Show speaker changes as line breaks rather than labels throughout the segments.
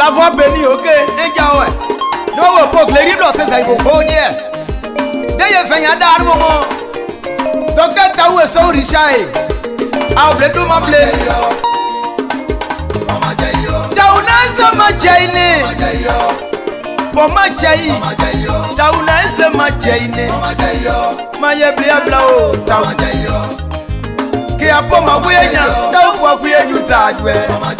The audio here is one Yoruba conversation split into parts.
La voix bénie, ok, et Yahweh. Nous, pour que les livres, c'est ça, il faut qu'on y ait. D'ailleurs, il y a un moment. Donc, tu as ça, Richard. Ah, blé, tout m'a blé. Tauna ma jaine. Poma jai. Tauna ma jaine. Ma ye blia blao. Ki apo ma wenya. Tau kwa kuyenyu tajwe.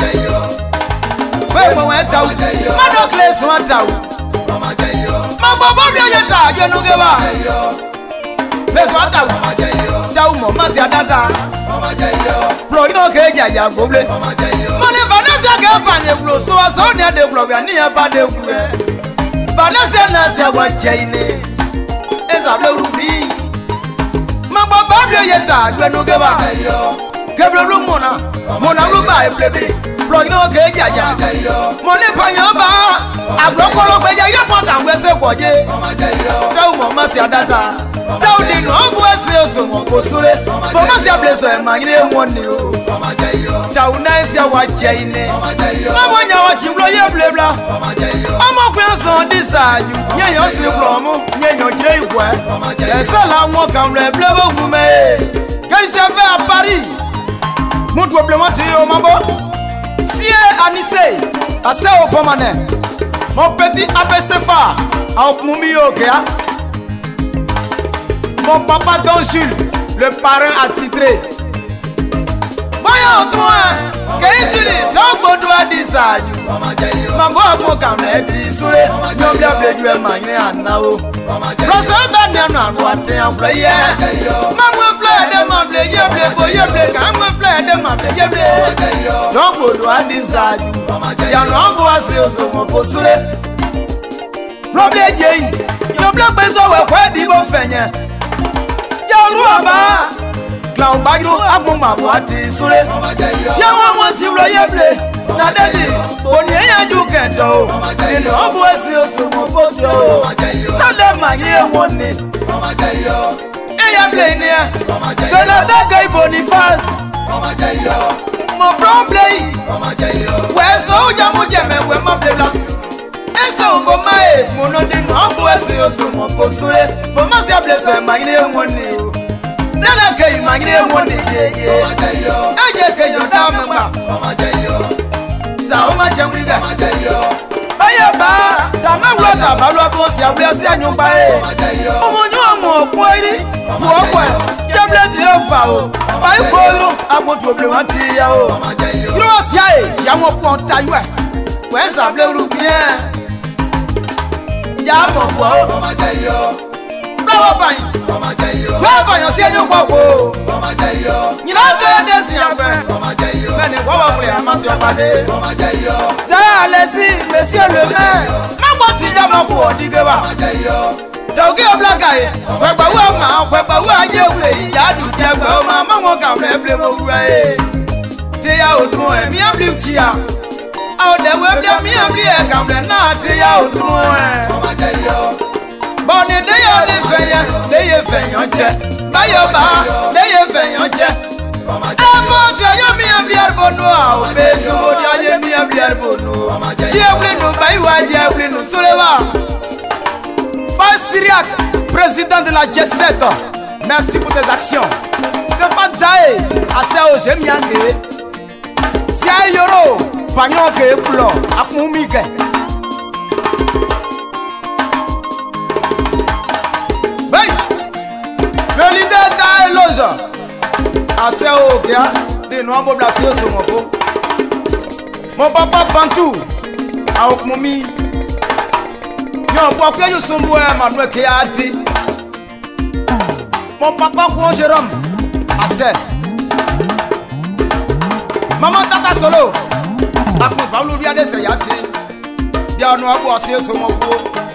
We mo tau. Ma dokles wa tau. Ma bobo blia ye tajwe no geba. Les wa tau. Tau mo ma si adata. Pro ino ke ya goble. Mane Vanessa ke panye blo so aso ni ade blo ya ni ba de ku e. Vanessa na se wa jaine. Eza blo rubi. Ma baba blo ye ta gbe no ke ba. Ke blo lu mona. Mona lu ba e plebe. Pro ino ke ya. Mo le panyo ba. Agbo ko lo gbe ya ire pon kan we se ko je. Tau mo ma si adata. Tau di no bu ese oso mo ko sure. Mo ma si ableso e ma ire won ni o. Tau na ese wa jaine. Ma bo nya wa chiblo ye blebla. Omo kun so disaju. Ye yo si promo, ye yo jire igwe. Ese la won kan le blebo fu me. Quel chef à Paris. Mon doublement tu o mabo. Si Anissé, assez au pomane. Mon petit APCFA, au Moumi Okea. Mon papa Don Jules, le parrain attitré. Voyons toi, qu'est-ce que tu dis? J'en peux doigt d'Issaï. Maman, mon camé, puis souré, j'en viens de lui manger un nao. Rosa Daniel, on va te envoyer. Maman, fleur de ma blé, yé, quand mon fleur de ma blé, j'en peux doigt d'Issaï. Y'a l'envoi, c'est au second pour souré. Problème, y'a plein de besoins, ouais, dis mon feignet. Ruaba, Cloud Bagro, Abuma, Wati, Sule, Jawa was you royable, Nadeli, Bonia, you can't do, and all was you so photo. Not let my year one day. I am playing here, Senator Guy Boniface, more problem. Where's all Yamuja, where my blood? Eso ngomae monodi no aboese osumo posure bomasi ablese magine woni o nana kai magine woni yeye aje kai yo damma sa o ma jamriga baya ba dama wada balwa bosi ablese anyumba e omonyo amu opoiri buokwe jable de ofa o bai koiro agbodu oblewanti ya o grosia e jamo ponta ywe weza bleu bien. Yabo po mama jayo bravo bai mama jayo bravo yo si enyo popo mama jayo nyina de desi afre mama jayo bene wo wo pre amasi opade mama jayo za alesi monsieur le maire mama ti jamo ko odigeba mama jayo dogi oblaka e pepa wo aye ule yadu jegba o mama won ka bleble mo wura e ti ya odun e mi abli chia. Oh, the web, me and me, I come not to you. Bonnie, they are the fair, they are fair, by your bar, they are fair. I'm not telling me a beer bono, Beso, me a beer bono. Chiablino, by why Chiablino, Soleva. Pas Syriac, président de la G7. Merci pour tes actions. C'est pas Zaé, à ça, j'aime bien. Si à Yoro. Pagnon ke plo akmumike Hey le leader ta eloge assez okia de no ambo blasio so mopo mon papa Bantou akmumi yo papa yo sombo e Manuel ke ati mon papa Juan Jérôme assez maman tata solo Akos Pablo via de Sayati. Dia no abo ase so mopo.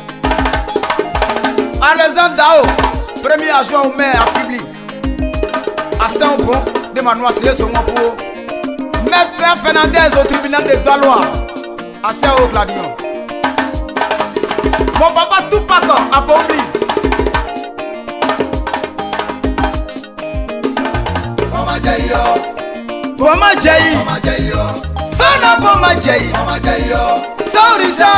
Alexandre premier adjoint au maire à public. Assez bon de Manoa ase so mopo. Maître Fernandez au tribunal de Douala. Assez au Gladion. Mon papa tout pas comme à Bombi. Mama Jayo. Sana Poma Jay, Saurisa,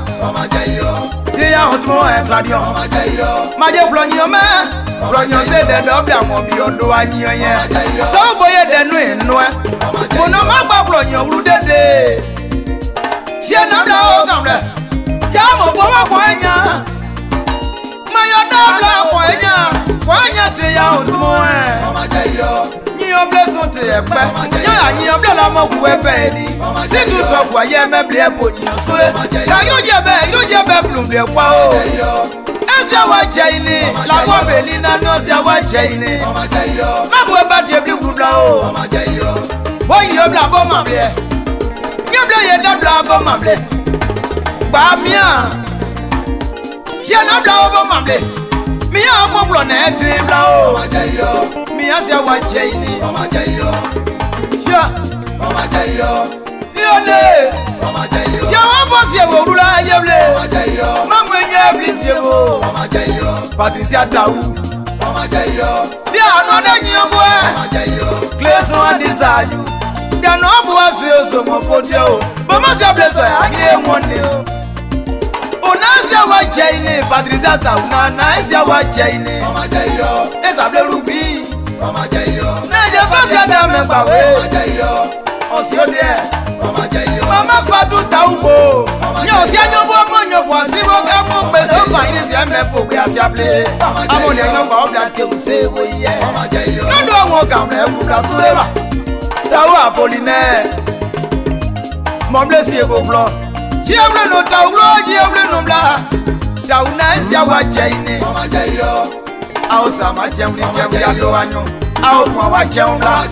Tia Otmo and Claudio, my dear Blonio man, Blonio said that Dobia won't be on Duania. So boy, then win, no, no, my Blonio, who did it. She not now, Yamo Boba Poenya, my Odabla Poenya, Tia Otmo. Your blessing to your back, your blood, I'm a weapon. See you talk why you may be a pony. So, you don't get back from the wow. As you were Jane, La Wabelina knows you were Jane. My boy, but you blue blow. Why you blab on my blade? You play a blab on my blade. Bamia, she not blow on my blade. Me, I'm a blonde, blow. Me as you watch Jane, Mama Jayo, Mama Jayo, Yole, Mama Jayo, Yawabosia, Rula, Yable, Jayo, Mamma, please, you, Mama Jayo, Patricia Tau, Mama Jayo, they are not a new boy, Mama Jayo, Clayson and desire you. They are no boys, so more for you, but Massa bless her, I get one new. Onasia wa Jane, Patricia Tau, Nasia wa Jane, Mama Jayo, it's a blue ruby. Mama Jayo, Naja Batia Dame Bawe, Jayo, Osio there, Mama Jayo, Mama Fatu Taubo, Yosiano Bomo, Wasibo Capo, Bezo, Finance, Yamepo, Yasiaple, Amonia, Bob that you say, Mama Jayo, no one will come there, Suleva, Tawa Polinaire, Moblesi Boblo, Giableno Taulo, Giableno Bla, Taunasia wa Jane, Mama Jayo. Ao sama jẹun ni jẹun ya lo anyo. Ao kun wa jẹun la.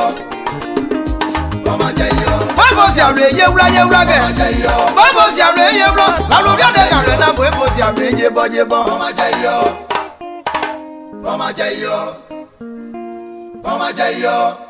Báwo si àrùn èyí ewúrà gẹ̀? Báwo si àrùn èyí ewúrà? Lálọ́ bí ọ̀dẹ̀ kàrẹ̀ náà bó èbó si àrùn èyí bọ́. Bọ́mà jẹ́ iyọ̀.